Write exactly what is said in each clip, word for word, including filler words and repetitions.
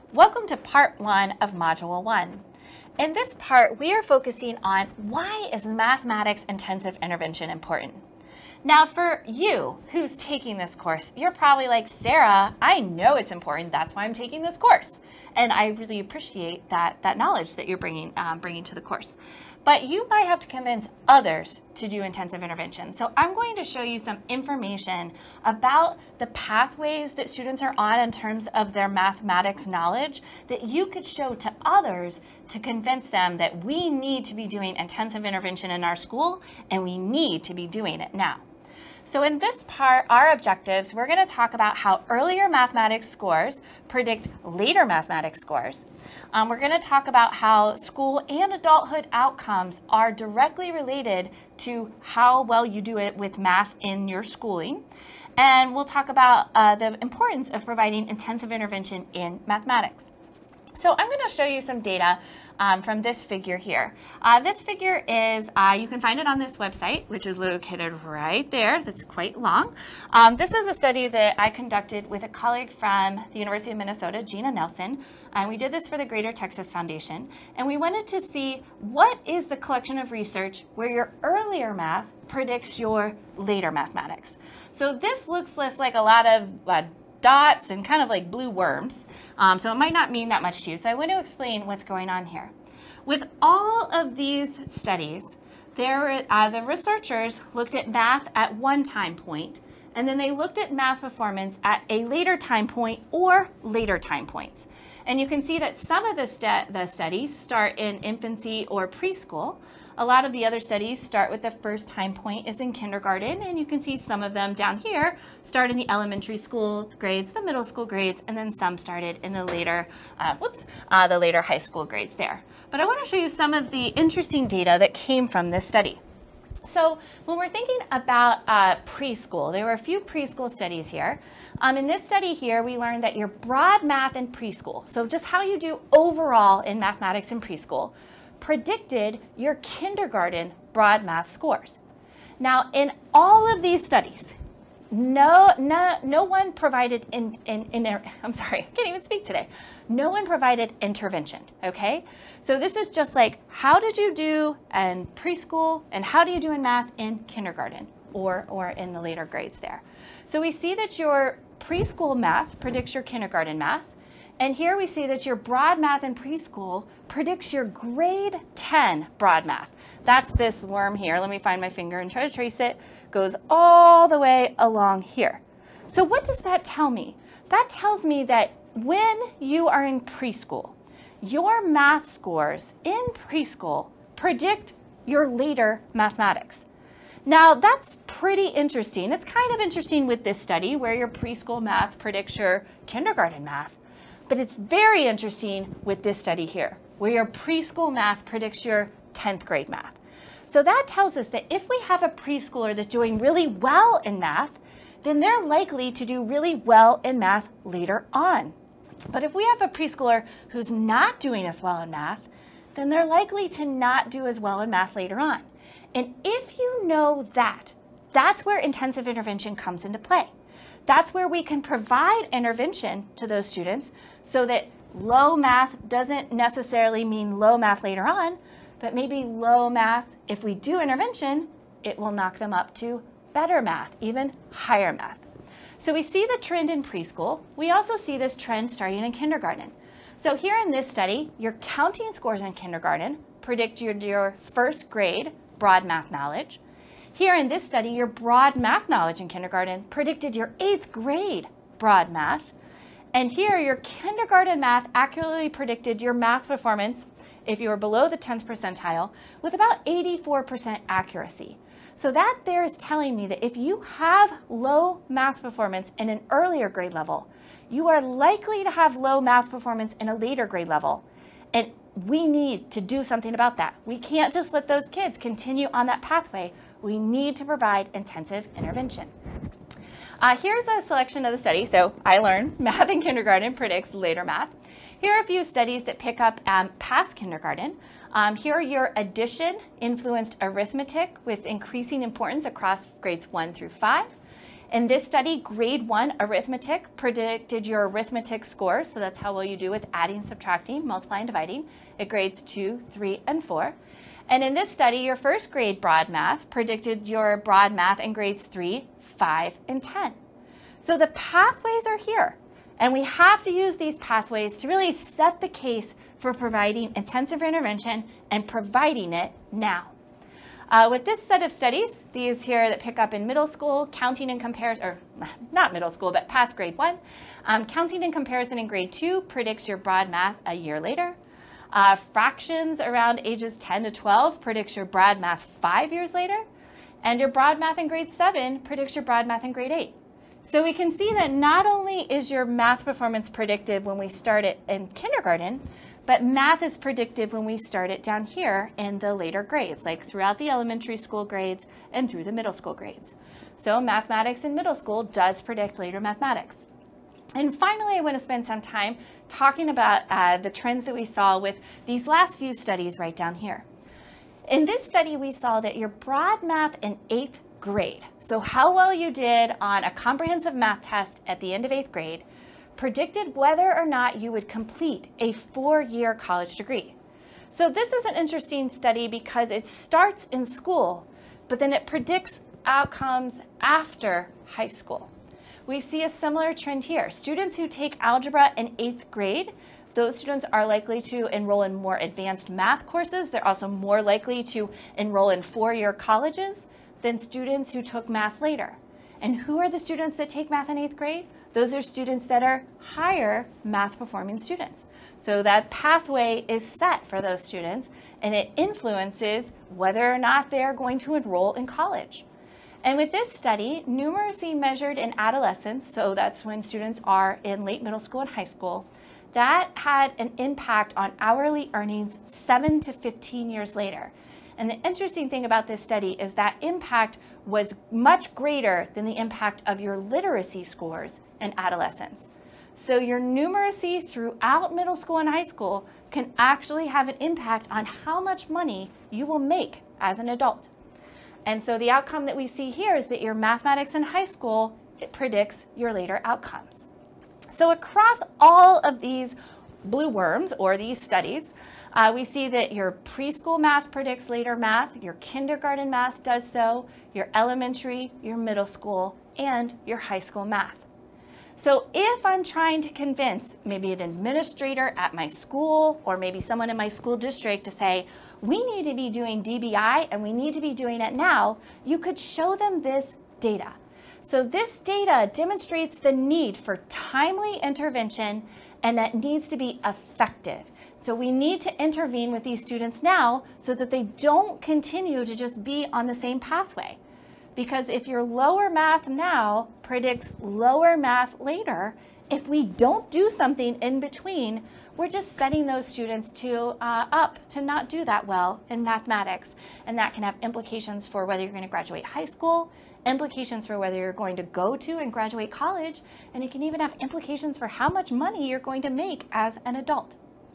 Welcome to part one of module one. In this part, we are focusing on why is mathematics intensive intervention important? Now for you who's taking this course, you're probably like, Sarah, I know it's important, that's why I'm taking this course. And I really appreciate that, that knowledge that you're bringing, um, bringing to the course. But you might have to convince others to do intensive intervention. So I'm going to show you some information about the pathways that students are on in terms of their mathematics knowledge that you could show to others to convince them that we need to be doing intensive intervention in our school and we need to be doing it now. So in this part, our objectives, we're going to talk about how earlier mathematics scores predict later mathematics scores. Um, we're going to talk about how school and adulthood outcomes are directly related to how well you do it with math in your schooling. And we'll talk about uh, the importance of providing intensive intervention in mathematics. So I'm going to show you some data um, from this figure here. Uh, this figure is, uh, you can find it on this website, which is located right there. That's quite long. Um, this is a study that I conducted with a colleague from the University of Minnesota, Gina Nelson, and we did this for the Greater Texas Foundation. And we wanted to see what is the collection of research where your earlier math predicts your later mathematics. So this looks less like a lot of uh, dots and kind of like blue worms. Um, so it might not mean that much to you. So I want to explain what's going on here. With all of these studies, there, uh, the researchers looked at math at one time point, and then they looked at math performance at a later time point or later time points. And you can see that some of the, st the studies start in infancy or preschool. A lot of the other studies start with the first time point is in kindergarten, and you can see some of them down here start in the elementary school grades, the middle school grades, and then some started in the later, uh, whoops, uh, the later high school grades there. But I want to show you some of the interesting data that came from this study. So when we're thinking about uh, preschool, there were a few preschool studies here. Um, in this study here, we learned that your broad math in preschool, so just how you do overall in mathematics in preschool, predicted your kindergarten broad math scores. Now, in all of these studies, no, no, no one provided in, in, in, I'm sorry, I can't even speak today. No one provided intervention, okay? So this is just like, how did you do in preschool and how do you do in math in kindergarten or, or in the later grades there? So we see that your preschool math predicts your kindergarten math. And here we see that your broad math in preschool predicts your grade ten broad math. That's this worm here. Let me find my finger and try to trace it. Goes all the way along here. So what does that tell me? That tells me that when you are in preschool, your math scores in preschool predict your later mathematics. Now that's pretty interesting. It's kind of interesting with this study where your preschool math predicts your kindergarten math. But it's very interesting with this study here, where your preschool math predicts your tenth grade math. So that tells us that if we have a preschooler that's doing really well in math, then they're likely to do really well in math later on. But if we have a preschooler who's not doing as well in math, then they're likely to not do as well in math later on. And if you know that, that's where intensive intervention comes into play. That's where we can provide intervention to those students so that low math doesn't necessarily mean low math later on, but maybe low math, if we do intervention, it will knock them up to better math, even higher math. So we see the trend in preschool. We also see this trend starting in kindergarten. So here in this study, your counting scores in kindergarten predict your, your first grade broad math knowledge. Here in this study, your broad math knowledge in kindergarten predicted your eighth grade broad math. And here, your kindergarten math accurately predicted your math performance if you were below the tenth percentile with about eighty-four percent accuracy. So that there is telling me that if you have low math performance in an earlier grade level, you are likely to have low math performance in a later grade level. And we need to do something about that. We can't just let those kids continue on that pathway. We need to provide intensive intervention. Uh, here's a selection of the studies. So I learned math in kindergarten predicts later math. Here are a few studies that pick up um, past kindergarten. Um, here are your addition influenced arithmetic with increasing importance across grades one through five. In this study, grade one arithmetic predicted your arithmetic score, so that's how well you do with adding, subtracting, multiplying, dividing, at grades two, three, and four. And in this study, your first grade broad math predicted your broad math in grades three, five, and ten. So the pathways are here, and we have to use these pathways to really set the case for providing intensive intervention and providing it now. Uh, with this set of studies, these here that pick up in middle school, counting and comparison, or not middle school, but past grade one, um, counting and comparison in grade two predicts your broad math a year later. Uh, fractions around ages ten to twelve predicts your broad math five years later. And your broad math in grade seven predicts your broad math in grade eight. So we can see that not only is your math performance predictive when we start it in kindergarten, but math is predictive when we start it down here in the later grades, like throughout the elementary school grades and through the middle school grades. So mathematics in middle school does predict later mathematics. And finally, I want to spend some time talking about uh, the trends that we saw with these last few studies right down here. In this study, we saw that your broad math in eighth grade, so how well you did on a comprehensive math test at the end of eighth grade, predicted whether or not you would complete a four-year college degree. So this is an interesting study because it starts in school, but then it predicts outcomes after high school. We see a similar trend here. Students who take algebra in eighth grade, those students are likely to enroll in more advanced math courses. They're also more likely to enroll in four-year colleges than students who took math later. And who are the students that take math in eighth grade? Those are students that are higher math performing students. So that pathway is set for those students, and it influences whether or not they're going to enroll in college. And with this study, numeracy measured in adolescence, so that's when students are in late middle school and high school, that had an impact on hourly earnings seven to fifteen years later. And the interesting thing about this study is that impact was much greater than the impact of your literacy scores in adolescence. So your numeracy throughout middle school and high school can actually have an impact on how much money you will make as an adult. And so the outcome that we see here is that your mathematics in high school, it predicts your later outcomes. So across all of these blue worms or these studies, uh, we see that your preschool math predicts later math, your kindergarten math does so, your elementary, your middle school, and your high school math. So if I'm trying to convince maybe an administrator at my school or maybe someone in my school district to say, we need to be doing D B I and we need to be doing it now, you could show them this data. So this data demonstrates the need for timely intervention, and that needs to be effective. So we need to intervene with these students now so that they don't continue to just be on the same pathway. Because if your lower math now predicts lower math later, if we don't do something in between, we're just setting those students to uh, up to not do that well in mathematics. And that can have implications for whether you're going to graduate high school, implications for whether you're going to go to and graduate college, and it can even have implications for how much money you're going to make as an adult.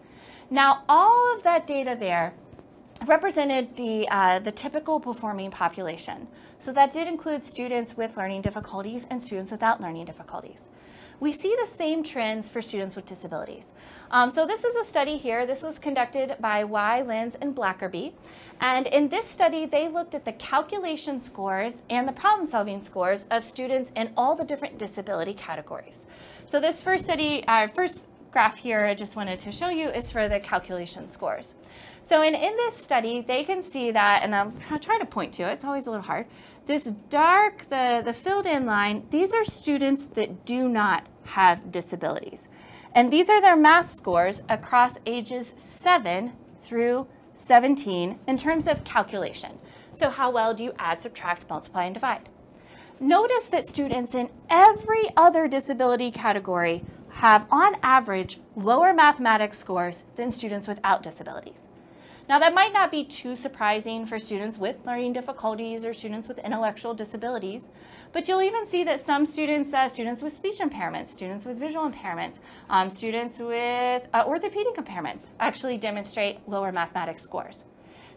Now, all of that data there represented the, uh, the typical performing population. So that did include students with learning difficulties and students without learning difficulties. We see the same trends for students with disabilities. Um, so this is a study here. This was conducted by Y, Linz, and Blackerby. And in this study, they looked at the calculation scores and the problem-solving scores of students in all the different disability categories. So this first study, our uh, first graph here I just wanted to show you is for the calculation scores. So in, in this study, they can see that, and I'll try to point to it, it's always a little hard. This dark, the, the filled in line, these are students that do not have disabilities. And these are their math scores across ages seven through seventeen in terms of calculation. So how well do you add, subtract, multiply, and divide? Notice that students in every other disability category have, on average, lower mathematics scores than students without disabilities. Now, that might not be too surprising for students with learning difficulties or students with intellectual disabilities, but you'll even see that some students, uh, students with speech impairments, students with visual impairments, um, students with uh, orthopedic impairments actually demonstrate lower mathematics scores.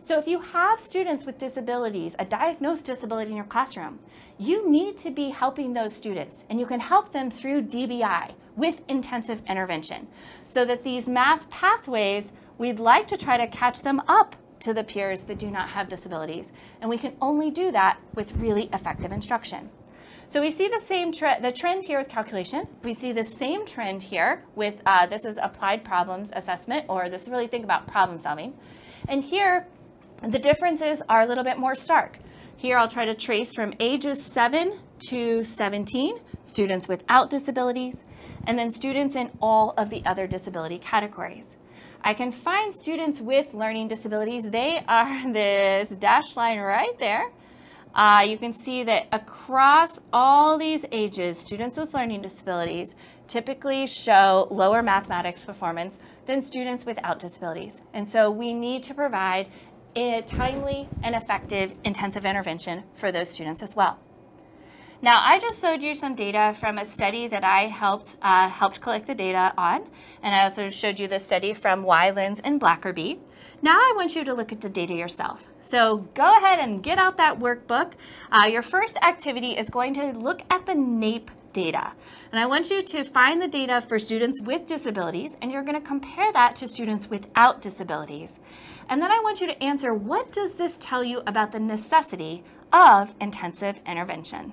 So if you have students with disabilities, a diagnosed disability in your classroom, you need to be helping those students, and you can help them through D B I with intensive intervention, so that these math pathways, we'd like to try to catch them up to the peers that do not have disabilities, and we can only do that with really effective instruction. So we see the same trend, the trend here with calculation. We see the same trend here with, uh, this is applied problems assessment, or this is really think about problem solving. And here, the differences are a little bit more stark. Here I'll try to trace from ages seven to seventeen, students without disabilities, and then students in all of the other disability categories. I can find students with learning disabilities. They are this dashed line right there. Uh, you can see that across all these ages, students with learning disabilities typically show lower mathematics performance than students without disabilities. And so we need to provide a timely and effective intensive intervention for those students as well. Now, I just showed you some data from a study that I helped uh, helped collect the data on, and I also showed you the study from Wylands and Blackerby. Now I want you to look at the data yourself. So go ahead and get out that workbook. Uh, your first activity is going to look at the NAEP data. And I want you to find the data for students with disabilities, and you're going to compare that to students without disabilities. And then I want you to answer, what does this tell you about the necessity of intensive intervention?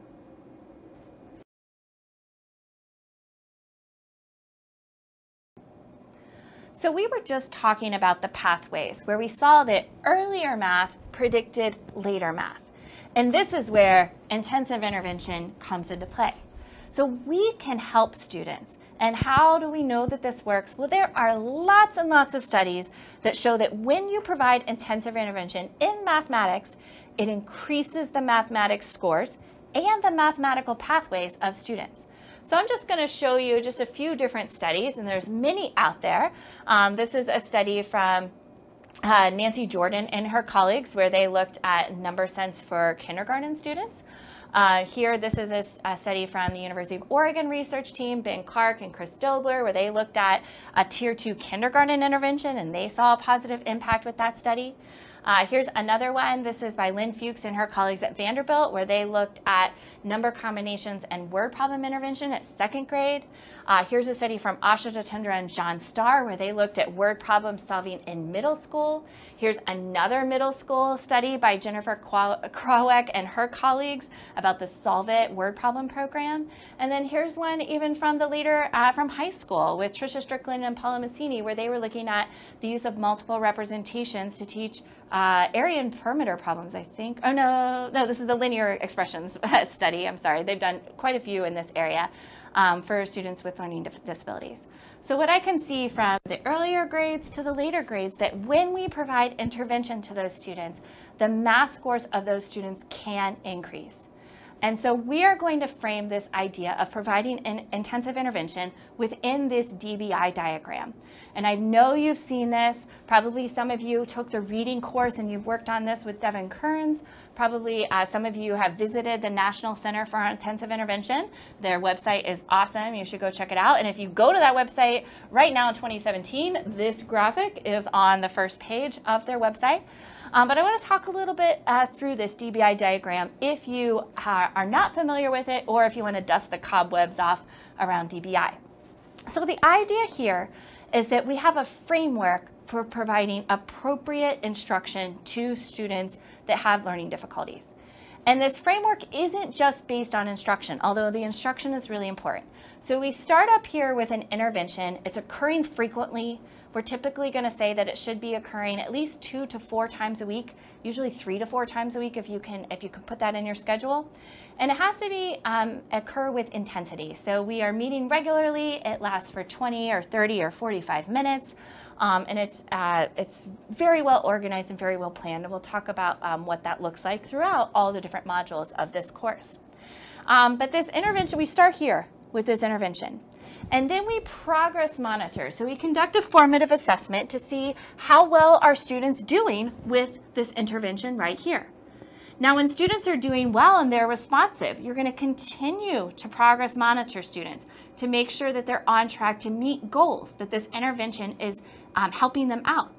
So we were just talking about the pathways, where we saw that earlier math predicted later math. And this is where intensive intervention comes into play. So we can help students. And how do we know that this works? Well, there are lots and lots of studies that show that when you provide intensive intervention in mathematics, it increases the mathematics scores and the mathematical pathways of students. So I'm just going to show you just a few different studies, and there's many out there. Um, this is a study from uh, Nancy Jordan and her colleagues, where they looked at number sense for kindergarten students. Uh, here, this is a, a study from the University of Oregon research team, Ben Clark and Chris Dobler, where they looked at a tier two kindergarten intervention, and they saw a positive impact with that study. Uh, here's another one. This is by Lynn Fuchs and her colleagues at Vanderbilt, where they looked at number combinations and word problem intervention at second grade. Uh, here's a study from Asha Jatendra and John Starr, where they looked at word problem solving in middle school. Here's another middle school study by Jennifer Krawiec and her colleagues about the Solve It word problem program. And then here's one even from the later, uh, from high school with Tricia Strickland and Paula Massini, where they were looking at the use of multiple representations to teach Uh, area and perimeter problems, I think. Oh, no, no, this is the linear expressions study. I'm sorry. They've done quite a few in this area um, for students with learning disabilities. So what I can see from the earlier grades to the later grades, that when we provide intervention to those students, the math scores of those students can increase. And so we are going to frame this idea of providing an intensive intervention within this D B I diagram. And I know you've seen this. Probably some of you took the reading course and you've worked on this with Devin Kearns. Probably uh, some of you have visited the National Center for Intensive Intervention. Their website is awesome. You should go check it out. And if you go to that website right now in twenty seventeen, this graphic is on the first page of their website. Um, but I want to talk a little bit uh, through this D B I diagram if you are, are not familiar with it, or if you want to dust the cobwebs off around D B I. So the idea here is that we have a framework for providing appropriate instruction to students that have learning difficulties. And this framework isn't just based on instruction, although the instruction is really important. So we start up here with an intervention. It's occurring frequently. We're typically going to say that it should be occurring at least two to four times a week, usually three to four times a week if you can if you can put that in your schedule. And it has to be um, occur with intensity. So we are meeting regularly. It lasts for twenty or thirty or forty-five minutes, um, and it's uh, it's very well organized and very well planned. And we'll talk about um, what that looks like throughout all the different modules of this course. Um, but this intervention, we start here with this intervention. And then we progress monitor. So we conduct a formative assessment to see how well are students doing with this intervention right here. Now, when students are doing well and they're responsive, you're going to continue to progress monitor students to make sure that they're on track to meet goals, that this intervention is um, helping them out.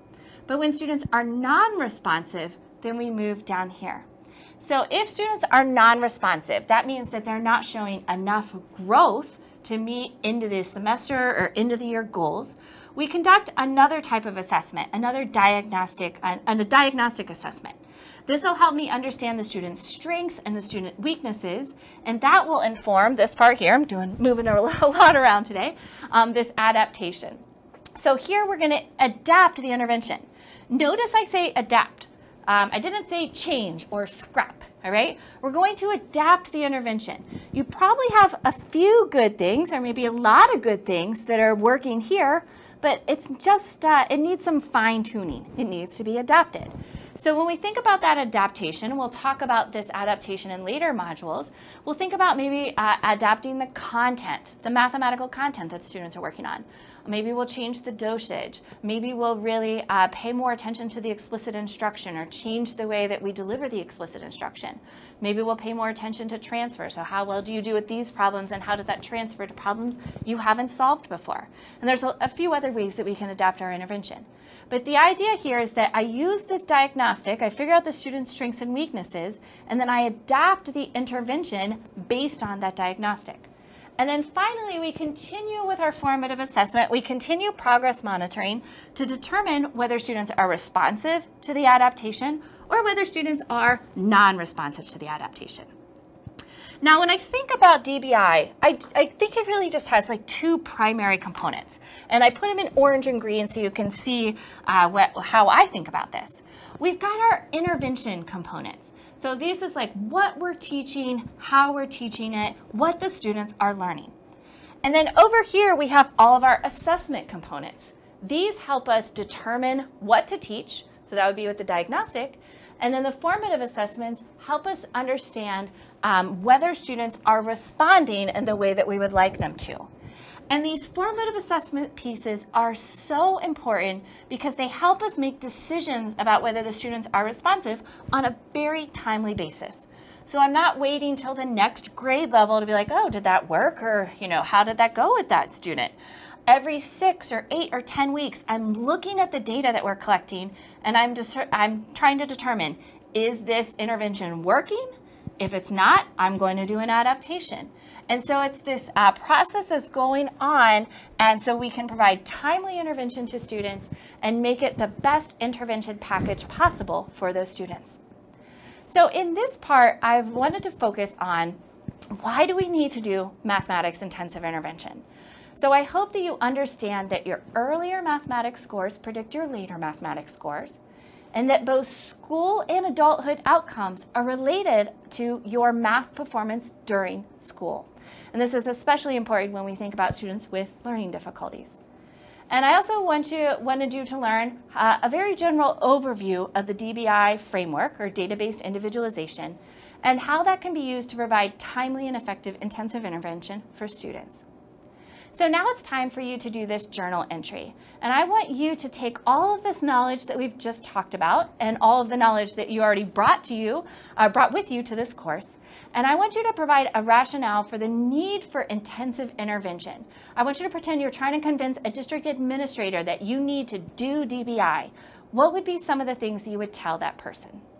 But when students are non-responsive, then we move down here. So if students are non-responsive, that means that they're not showing enough growth to meet into the semester or into the year goals. We conduct another type of assessment, another diagnostic, uh, a diagnostic assessment. This will help me understand the student's strengths and the student weaknesses, and that will inform this part here. I'm doing moving a lot around today, um, this adaptation. So here we're going to adapt the intervention. Notice I say adapt. Um, I didn't say change or scrap, all right? We're going to adapt the intervention. You probably have a few good things or maybe a lot of good things that are working here, but it's just, uh, it needs some fine tuning. It needs to be adapted. So when we think about that adaptation, we'll talk about this adaptation in later modules. We'll think about maybe uh, adapting the content, the mathematical content that students are working on. Maybe we'll change the dosage. Maybe we'll really uh, pay more attention to the explicit instruction or change the way that we deliver the explicit instruction. Maybe we'll pay more attention to transfer. So how well do you do with these problems and how does that transfer to problems you haven't solved before? And there's a, a few other ways that we can adapt our intervention. But the idea here is that I use this diagnostic, I figure out the student's strengths and weaknesses, and then I adapt the intervention based on that diagnostic. And then finally, we continue with our formative assessment. We continue progress monitoring to determine whether students are responsive to the adaptation or whether students are non-responsive to the adaptation. Now, when I think about D B I, I, I think it really just has like two primary components. And I put them in orange and green so you can see uh, what, how I think about this. We've got our intervention components. So this is like what we're teaching, how we're teaching it, what the students are learning. And then over here, we have all of our assessment components. These help us determine what to teach. So that would be with the diagnostic. And then the formative assessments help us understand um, whether students are responding in the way that we would like them to. And these formative assessment pieces are so important because they help us make decisions about whether the students are responsive on a very timely basis. So I'm not waiting till the next grade level to be like, oh, did that work? Or, you know, how did that go with that student? Every six or eight or ten weeks, I'm looking at the data that we're collecting and I'm, I'm trying to determine, is this intervention working? If it's not, I'm going to do an adaptation. And so it's this uh, process that's going on, and so we can provide timely intervention to students and make it the best intervention package possible for those students. So in this part, I've wanted to focus on why do we need to do mathematics intensive intervention? So I hope that you understand that your earlier mathematics scores predict your later mathematics scores, and that both school and adulthood outcomes are related to your math performance during school. And this is especially important when we think about students with learning difficulties. And I also want you, wanted you to learn uh, a very general overview of the D B I framework, or data-based individualization, and how that can be used to provide timely and effective intensive intervention for students. So now it's time for you to do this journal entry. And I want you to take all of this knowledge that we've just talked about and all of the knowledge that you already brought to you, uh, brought with you to this course. And I want you to provide a rationale for the need for intensive intervention. I want you to pretend you're trying to convince a district administrator that you need to do D B I. What would be some of the things that you would tell that person?